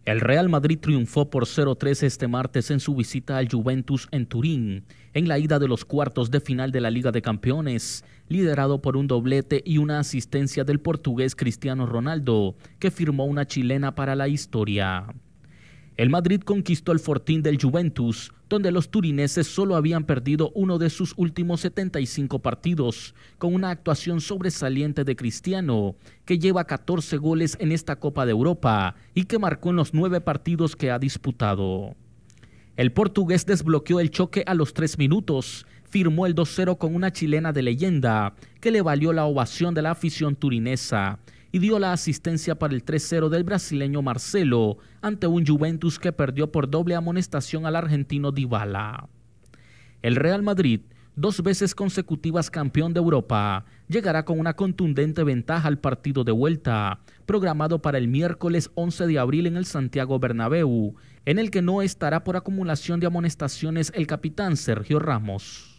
El Real Madrid triunfó por 0-3 este martes en su visita al Juventus en Turín, en la ida de los cuartos de final de la Liga de Campeones, liderado por un doblete y una asistencia del portugués Cristiano Ronaldo, que firmó una chilena para la historia. El Madrid conquistó el fortín del Juventus, donde los turineses solo habían perdido uno de sus últimos 75 partidos, con una actuación sobresaliente de Cristiano, que lleva 14 goles en esta Copa de Europa y que marcó en los 9 partidos que ha disputado. El portugués desbloqueó el choque a los 3 minutos, firmó el 2-0 con una chilena de leyenda, que le valió la ovación de la afición turinesa, y dio la asistencia para el 3-0 del brasileño Marcelo ante un Juventus que perdió por doble amonestación al argentino Dybala. El Real Madrid, 2 veces consecutivas campeón de Europa, llegará con una contundente ventaja al partido de vuelta, programado para el miércoles 11 de abril en el Santiago Bernabéu, en el que no estará por acumulación de amonestaciones el capitán Sergio Ramos.